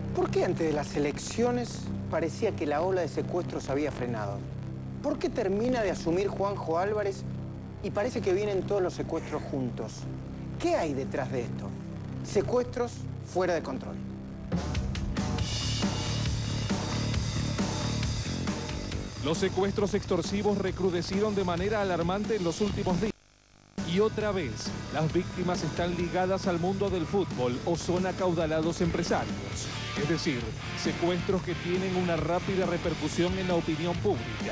¿Por qué antes de las elecciones parecía que la ola de secuestros había frenado? ¿Por qué termina de asumir Juanjo Álvarez y parece que vienen todos los secuestros juntos? ¿Qué hay detrás de esto? Secuestros fuera de control. Los secuestros extorsivos recrudecieron de manera alarmante en los últimos días. Y otra vez, las víctimas están ligadas al mundo del fútbol o son acaudalados empresarios. Es decir, secuestros que tienen una rápida repercusión en la opinión pública.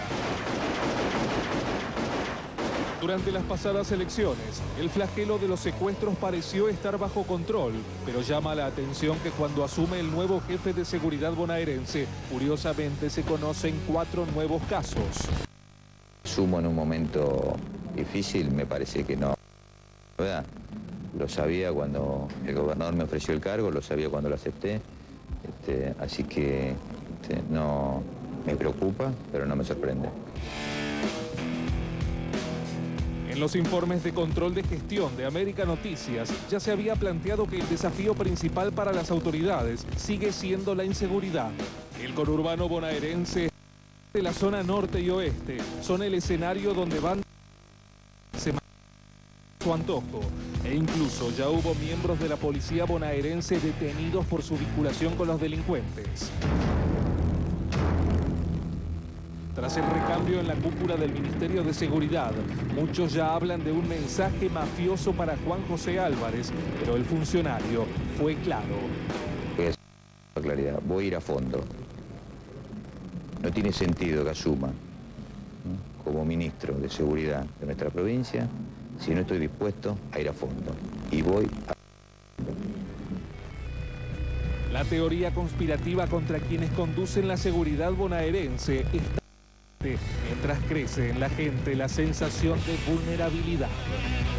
Durante las pasadas elecciones, el flagelo de los secuestros pareció estar bajo control, pero llama la atención que cuando asume el nuevo jefe de seguridad bonaerense, curiosamente se conocen 4 nuevos casos. Sumo en un momento difícil, me parece que no. ¿Verdad? Lo sabía cuando el gobernador me ofreció el cargo, lo sabía cuando lo acepté, así que no me preocupa, pero no me sorprende. En los informes de control de gestión de América Noticias ya se había planteado que el desafío principal para las autoridades sigue siendo la inseguridad. El conurbano bonaerense de la zona norte y oeste son el escenario donde van su antojo e incluso ya hubo miembros de la policía bonaerense detenidos por su vinculación con los delincuentes. Tras el recambio en la cúpula del Ministerio de Seguridad, muchos ya hablan de un mensaje mafioso para Juan José Álvarez, pero el funcionario fue claro. Voy a hacer con claridad, voy a ir a fondo. No tiene sentido que asuma como ministro de Seguridad de nuestra provincia si no estoy dispuesto a ir a fondo. Y voy a fondo. La teoría conspirativa contra quienes conducen la seguridad bonaerense está mientras crece en la gente la sensación de vulnerabilidad.